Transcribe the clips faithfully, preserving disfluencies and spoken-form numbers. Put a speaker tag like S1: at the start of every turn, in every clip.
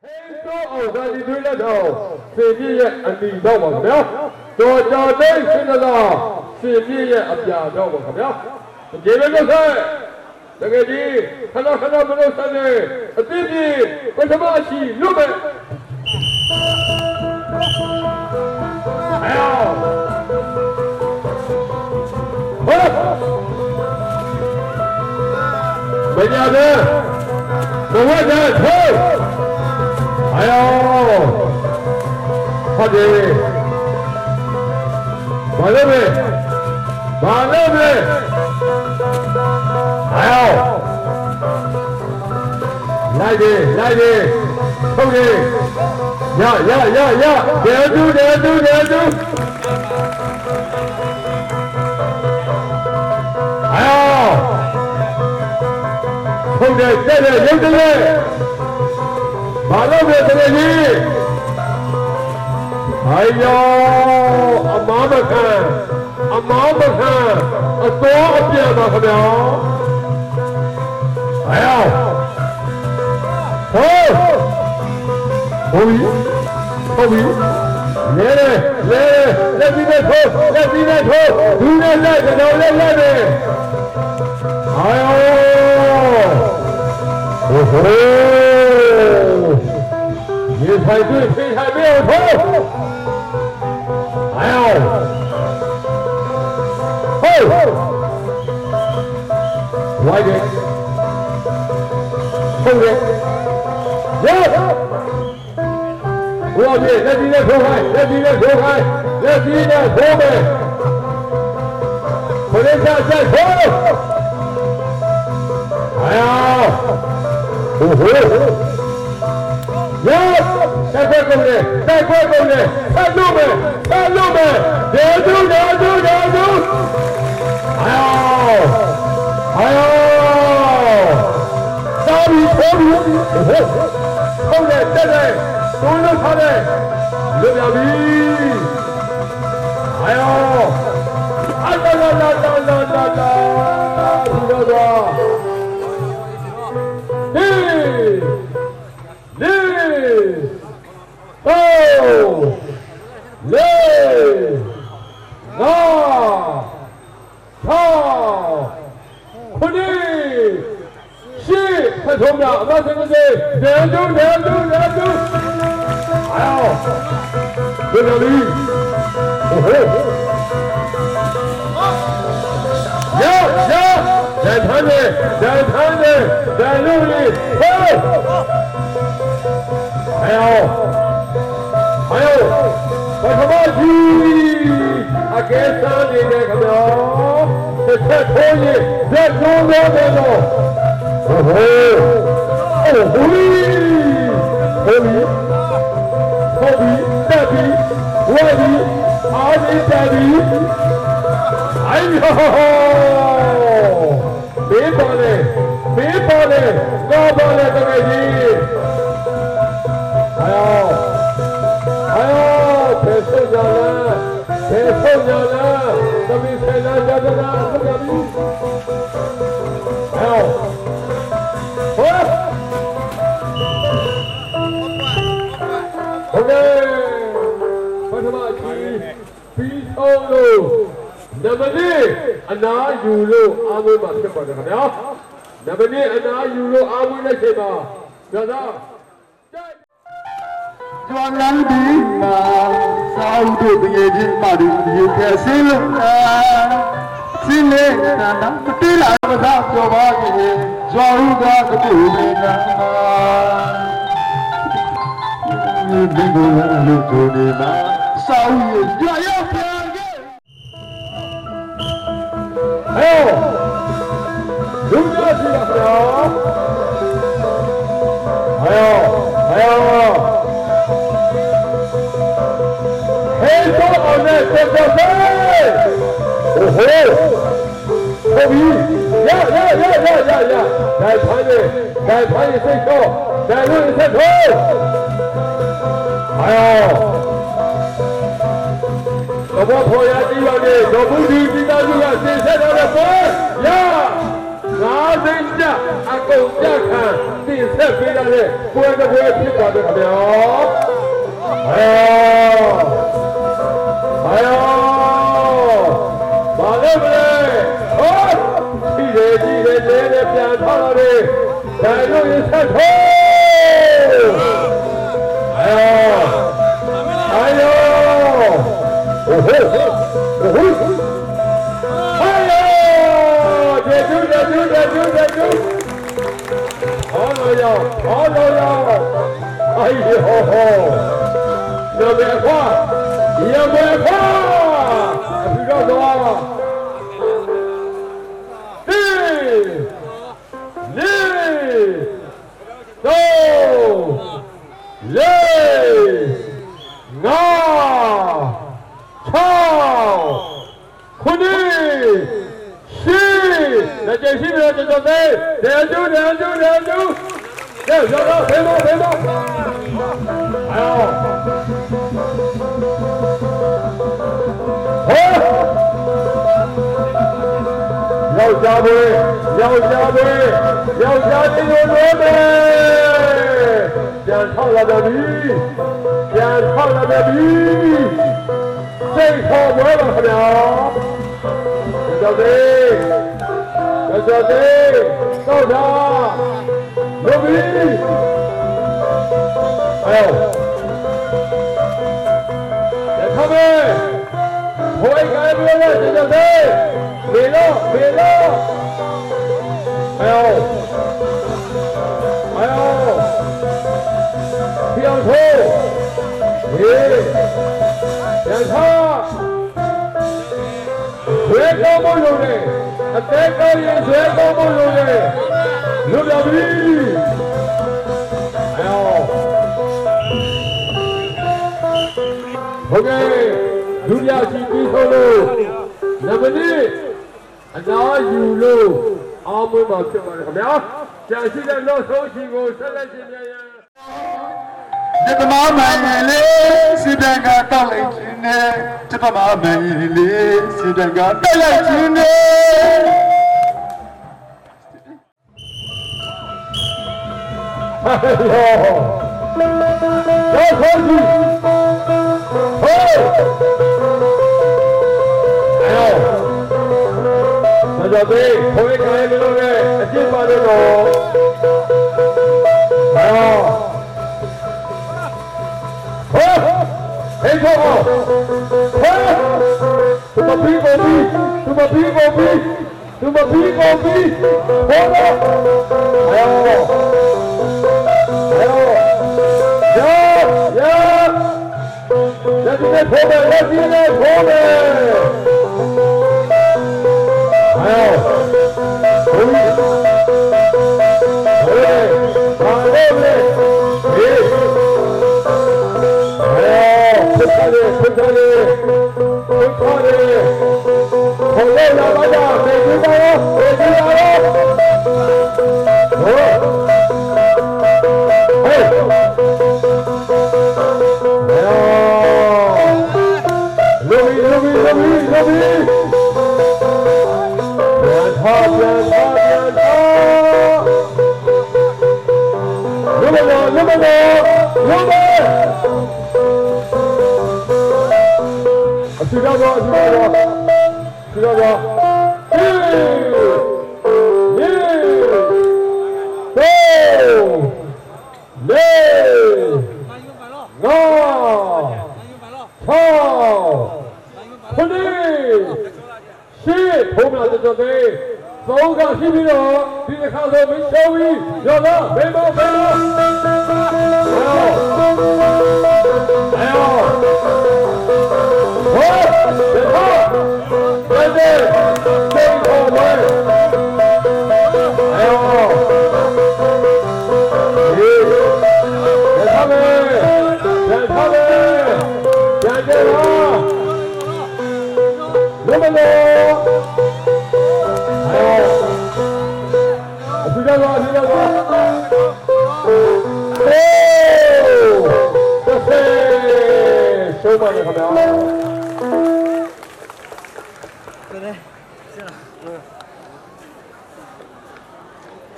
S1: အောက်သာဒီတွေးလက်တော်စေပြည့်ရဲ့အနီတော့ပါခင်ဗျာတော်ကြော်သိစင်သာစေပြည့်ရဲ့အပြာတော့ပါခင်ဗျာဒီလိုလို့ဆိုတကယ်ကြီးခဏခဏမလို့ဆက်နေအသိပြေပထမရှိလွတ်မဲ့အေးဟေးဘယ်ညာလဲဘဝတဲ့ထိုး哎呦，好的，完了没？完了没？哎呦，来的来的，冲的，呀呀呀呀，连住连住连住，哎呦，冲的这个有的嘞。马路边这个人，哎呦，阿妈们看，阿妈们看，阿多个变嘛，看没有？哎呀，好，后面，后面，来来来来，这边头，这边头，有人来的，有人来的，哎呦，哦吼！你排队非常没有头，哎呦，吼，快点，后面，有，不要紧，在地面走开，在地面走开，在地面走开，快点下下头，哎呀，哦吼。有，再快攻的，再快攻的，看路没，看路没，留住，留住，留住！哎呦，哎呦，大米脱米，哦吼，攻的，在的，都能看的，六表米，哎呦，啊啦啦啦啦啦啦啦，听到不？嘿。六、五、六、五、六、七、七，太聪明了，那这个是两周，两周，两周，哎呦，六表米，哦吼，有有，再弹的，再弹的，再用力，吼！还有，还有，我他妈去！啊，给三年的看没有？这才可以，这中国那种，哦吼，哦吼哩，后比，后比，再比，外比，二比再比，哎呦，没办嘞，没办嘞，老办嘞这个事。哎呦，哎呦，太受伤了，太受伤了，这边太难家的了，这边。哎呦，好，OK， ပထမကြီးပြီးဆုံးလို့နံပါတ်လေးအနာယူလို့အားမွေးမှာဖြစ်ပါတယ်ခင်ဗျာနံပါတ်လေးအနာယူလို့အားမွေးတဲ့ချိန်မှာဒါသာကျွမ်းလန်းဒီမှာစာအုပ်တို့တကယ်ချင်းပါတူရေခဲဆင်းလို့ဆင်းနေတာနာတိလာမသာပြောပါခင်ဇွာဟုကကတူနေတာဒီကိုလည်းလူတို့နေမှာစာအုပ်ရရပြန်ခဲ့ဟဲ့လူများရှိတာဗျာဟဲ့ဟဲ့Hey, go on there, go go go! Oh ho! Kobe! Yeah, yeah, yeah, yeah, yeah, yeah. 来盘的，来盘的最高，来路的最头。哎呦！我把破牙地方的，我不去，地方就要先晒到的粉呀！拿သိန်းကျအကုန်ကြခံတင်ဆက်ပေးရတဲ့ပွဲတစ်ပွဲဖြစ်ပါတယ်ခင်ဗျာအဲအဲဘာလဲမလဲဟောကြည့်တယ်ကြည့်တယ်တဲတဲ့ပြန်ထားလာတယ်ဒါတို့ရဆက်ထိုးအဲအဲယောဟိုဟိုဟိုဟိုကျေကျူးကျေကျူးကျေကျူးကျေကျူးဟောလို့ရောဟောလို့ရောအေးဟောဟောရမေခွာရမေခွာအခုတော့သွားဒီနေတော့လေငါချောင်းခုနီ那这是不是这种的？两组两组两组，要要要，飞毛飞毛，哎呦，好，要加倍，要加倍，要加倍有多倍？先唱那个米，先唱那个米，这套我了不了，小子。小弟，到他，牛逼！哎呦，他们，我一改不了，这小弟，没了，没了！哎呦，哎呦，不要抽，喂，两叉，最高不用的。အသေးကောင်းရင်ဆွဲကောင်းဖို့လိုတယ်လွတ်ပြပြီအဲဟုတ်ကဲ့လူပြရှိပြီးဆိုလို့နံပါတ်လေးအနာယူလို့အောင်မွေးမှာဖြစ်ပါတယ်ခင်ဗျာကြာရှိတဲ့နောက်ဆုံးရှိကိုဆက်လက်ရှင်မြန်ရန်ဒီကမားမှန်လေးစစ်တကတောက်လိုက်ခြင်းနဲ့ဒီကမားမှန်လေးစစ်တကတောက်လိုက်ခြင်းနဲ့ဟေးရောတော့ခေါ်ကြည့်ဟေးအဲတော့သေးခွေးခိုင်းလို့လည်းအကျင့်ပါတော့ဟောHey, go on! Hey! To my people, be! To my people, be! To my people, be! Hold on! Ayo! Ayo! Yeah! Yeah! Let's get it, hold it! Let's get it, hold it! Ayo! Hold it! Hold it! Hold it! Hey! Pushale, pushale, pushale. Hola, la vaya, me ayuda, me ayuda. Oh, hey. Lobi, lobi, lobi, lobi. Bianta, bianta, bianta. Lumano, lumano, lumano. Chicago, Chicago, Chicago. Hey, yeah, go, lay, no, chao, police, shit, home out the day. So, got him in the house of Miss Joey. You're not, Bemo, Bemo.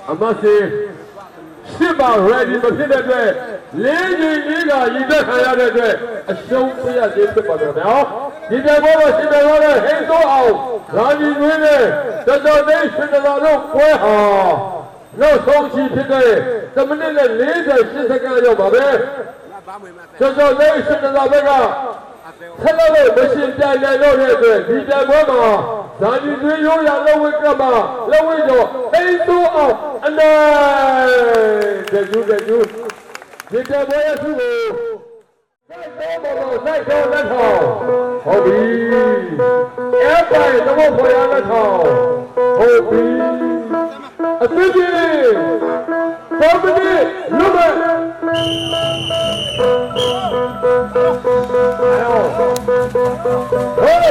S1: အမစီရှစ်ပါ ready မဖြစ်တဲ့အတွက်လေးကြီးလေးကရည်သက်ခံရတဲ့အတွက်အရှုံးပြရသေးဖြစ်ပါတယ်ဗျာဒီတဲ့ဘောတော့ရှင်တော်လည်းဟိတ်တော့အောင်ရာကြီးတွင်းနဲ့တော်တော်လေးရှင်တော်တို့ပွဲဟာနောက်ဆုံးချီဖြစ်တဲ့တမိနစ်နဲ့၄၈စက္ကန့်ရောက်ပါပဲတော်တော်လေးရှင်တော်ဘက်ကဆက်လို့မရှင်ပြိုင်နိုင်တော့တဲ့အတွက်ဒီတဲ့ဘောမှာဇာတိသွေးရိုးရလောဝိကမလောဝိကျော်အိမ်သူအောင်အနိုင်တကျူးတကျူးဒီတဲ့ဘောရဲ့သူ့ကိုစိုက်တော့ဘောစိုက်တော့လက်ထောင်ဟုတ်ပြီအဲ့ပိုင်တော့ဘောရလက်ထောင်ဟုတ်ပြီအသစ်ကြီးသောမတိလူမဟေး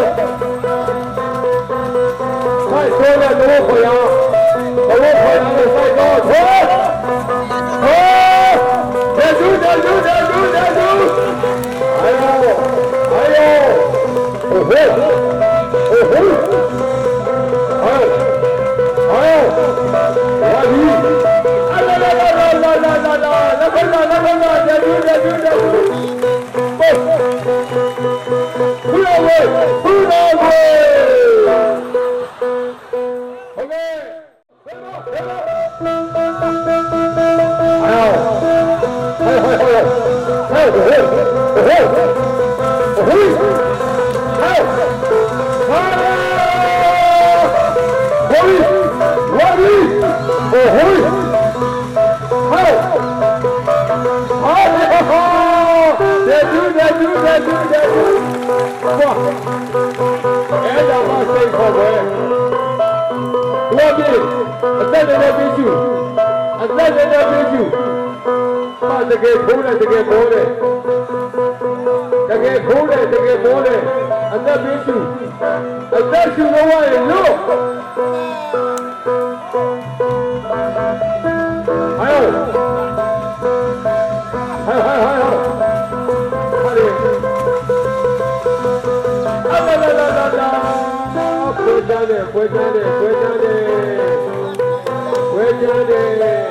S1: ဆိုင်ဆိုးတဲ့ဘောခေါ်ရဘောခေါ်ရလို့ဆိုင်တော့ဟေးဟေးဒေကျူးဒေကျူးဒေကျူးဒေကျူးအာယောအာယောဟေးဟေးဟေးအာယောအာယောဝါဒီအလာလာလာလာလာလာလာလာလာလာလာလာဒေကျူးဒေကျူးဒေကျူးဘောဘူးဝဲဘူးဝဲတကယ်ခိုးတယ်တကယ်မိုးတယ်တကယ်ခိုးတယ်တကယ်မိုးတယ်အသက်ပေးစုအသက်ရှူလို့ရလို့ဟဲ့ဟဲ့ဟဲ့ဟဲ့ဟဲ့အလာလာလာလာလာပွဲချတယ်ပွဲချတယ်ပွဲချတယ်ပွဲချတယ်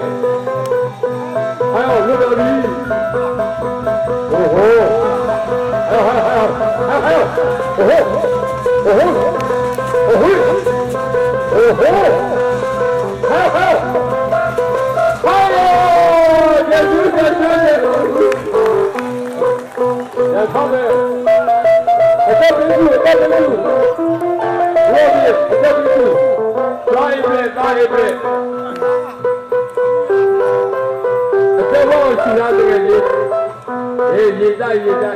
S1: 哎呦，六表弟！哦吼！还有还有还有还有还有！哦吼！哦吼！哦吼！哦吼！还有还有！哎呦！点球点球点球！点唱呗！我到分数，到分数！我的，我到分数！打一遍，打一遍！再帮我取下这个你，哎，你在你在，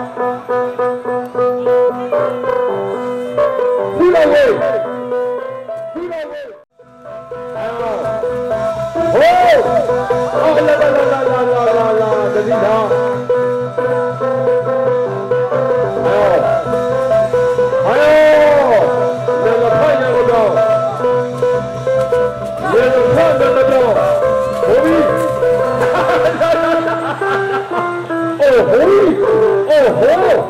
S1: 出到位，出到位，哎呦，哦，哦，来来来来来来来来，这地方，哎呦，哎呦，那个看见不着，那个看见不着，何必？哦吼！哦吼！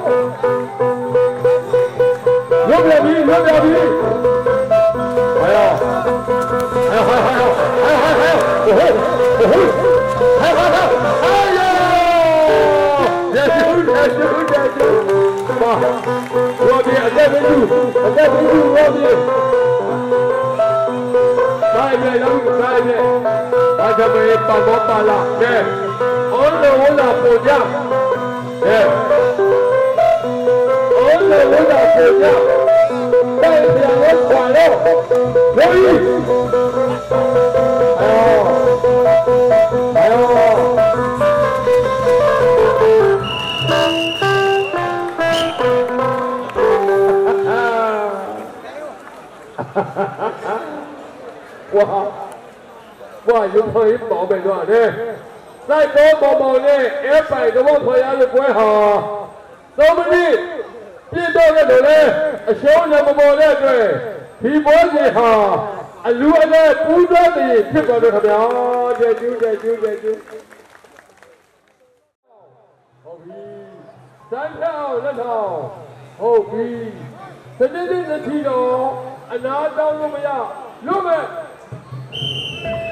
S1: 有表皮，有表皮！还有，还有，还有，还有，还有，还有！哦吼！哦吼！还有，还有，哎呀！加油，加油，加油！哇！我比再没住，再没住，我比。再一遍，再一遍，大家们把我把了，对。我的我的国家，哎，我的我的国家，代表我快乐，可以。哎呦，哎呦，哈哈哈哈！哇哇，有朋友宝贝多少呢？再多毛毛呢，一百个我朋友就不会好。怎么的？变到那头呢？小人毛毛呢？对，皮包子好，啊，如果呢不做的，这个就怎么样？这就这就这就。好皮，三条那条，好皮，真真正正皮喽，啊，拿刀怎么样？六门。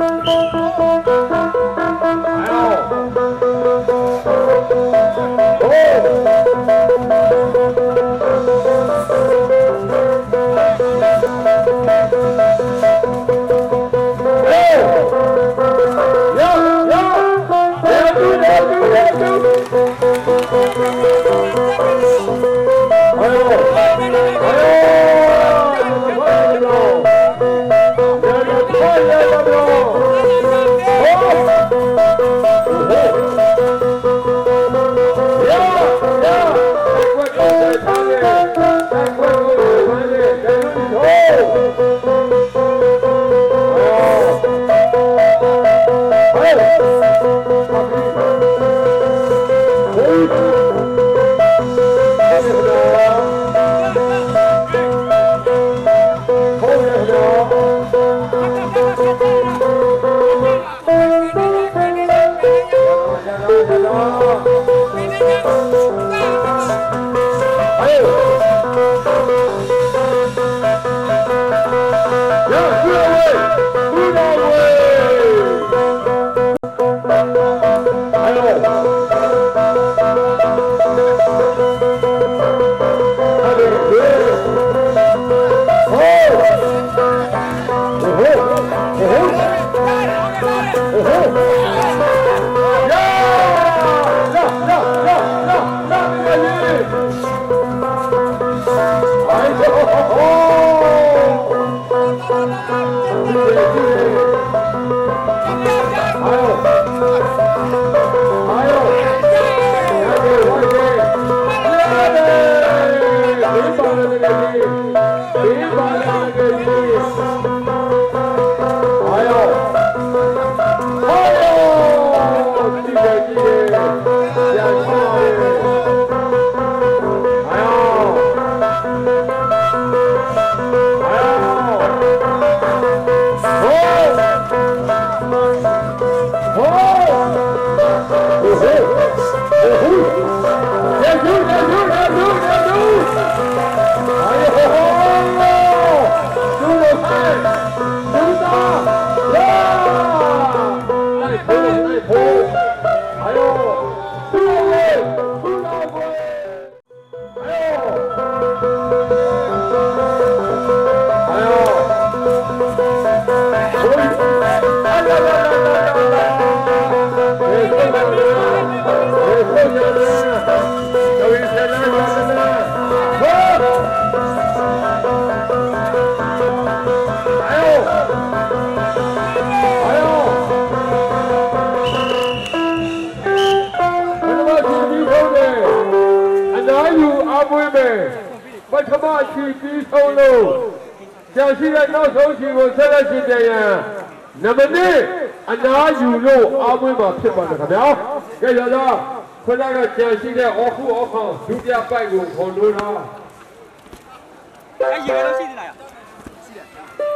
S1: ပထမချီပြီးဆုံးလို့ကြာရှိတဲ့နောက်ဆုံးချီကိုဆက်လက်ရှင်ပြန်ရန်နမနစ်အနာယူလို့အားမွေးမှာဖြစ်ပါတယ်ခင်ဗျာကဲရတော့ခွန်းကကြာရှိတဲ့အော်ခုအော်ခေါဒုတိယပိုက်ကိုခေါ်လို့လားအဲ့ရေတော့ရှိသေးလားရှိတယ်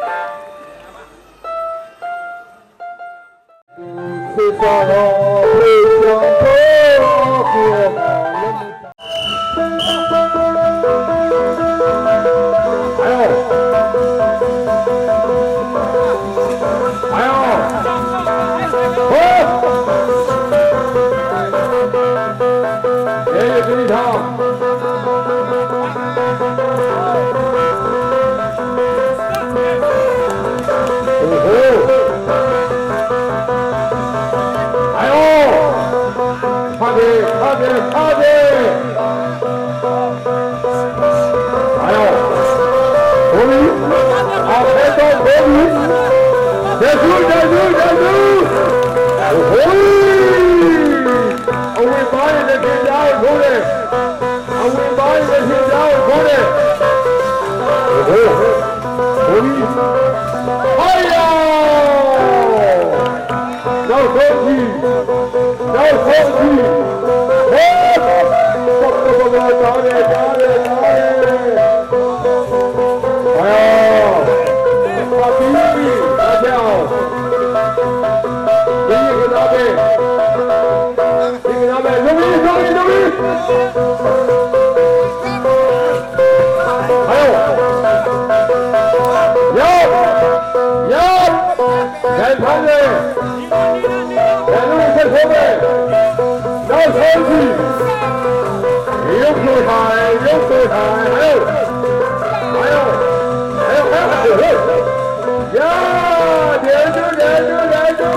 S1: စေတော်ပြေကျော်ကိုHey, တယ်ဘယ်လိုဆက်ဆုံးပဲနောက်ဆုံးကြည့်ရုပ်ကိုထားရုပ်ကိုထားဟဲ့ဟဲ့ဟဲ့ဟဲ့ဟဲ့ယာဒေဒူဒေဒူဒေဒူ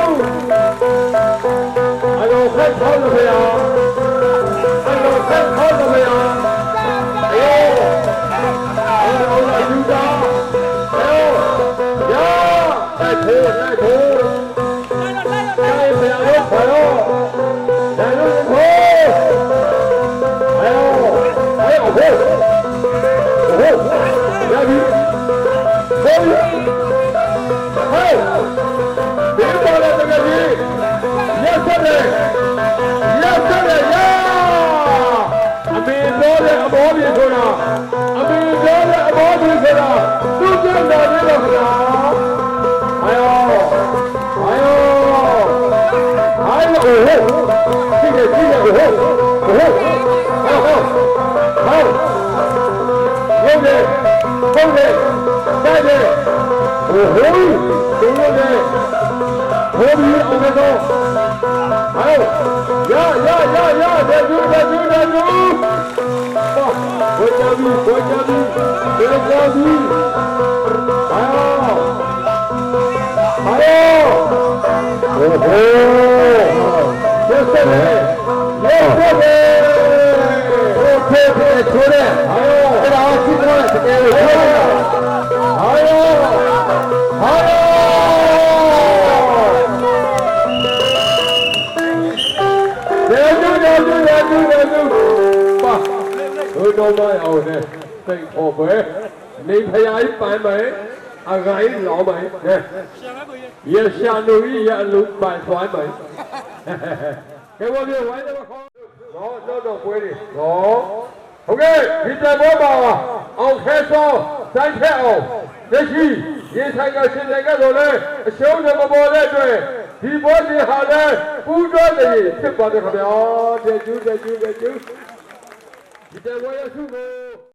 S1: အလောခတ်ခေါ်လို့ရအလောခတ်ခေါ်လို့ရအေးအလောလာယူတာဟဲ့ယာတိုက်ဖို့တိုက်ဖို့တိုက်ဖျားလို့ခေါ်တော့ဒါလို့ခေါ်ဟဲ့ဟဲ့ဟဲ့ဟဲ့ရပြီဟဲ့ဟဲ့ဒီပေါ်လာတဲ့ကြီးရက်ဆက်တယ်ရက်ဆက်တယ်ယာအမေပြောတဲ့အဘောပြေဆိုတာအမေပြောတဲ့အဘောပြေဆိုတာသူ့ကျန်တော်လေးတော့ခဏအာယောအာယောအာယောဟိုဟိုကြည့်ကြည့်ဟိုဟိုဟိုဟိုဟိုဟိုဟုတ်တယ်ဟုတ်တယ်တိုက်တယ်ဟိုဟိုဒီလိုလေဟိုဒီအောင်တော့ဟဲ့ရရရရတဲ့သူတဲ့သူတဲ့သူဘိုးချာဘီဘိုးချာဘီဘိုးချာဘီအာအာဟိုဟိုဆက်ဆက်လေလက်ဆက်လေဟိုဖေးဖေးချိုးတယ်အာအဲ့ဒါကိုကြည့်တော့တကယ်လို့အာအာအာဘုတော်မအောင်နဲ့စိတ်ပေါ်ပဲနေဖျားကြီးပန်းမယ်အဂိုင်းလောင်းမယ်ရရှာလူကြီးရအလူပန်းသွားမယ်ကဲဘာပြောဝိုင်းတော့ခေါ်တော့တော့တော့ပွဲတွေဟောဟုတ်ကဲ့ဒီတဲ့ဘောပါအောင်ခဲစောစမ်းချက်အောင်လက်ရှိရေဆိုင်ကရှင်တဲ့ကတော့လေအရှုံးတွေမပေါ်တဲ့အတွက်ဒီဘောစီဟာလည်းပူတော့နေဖြစ်ပါတယ်ခင်ဗျာတဲ့ကျူးတဲ့ကျူးတဲ့ကျူးဒီတဲ့ဝါရစုကို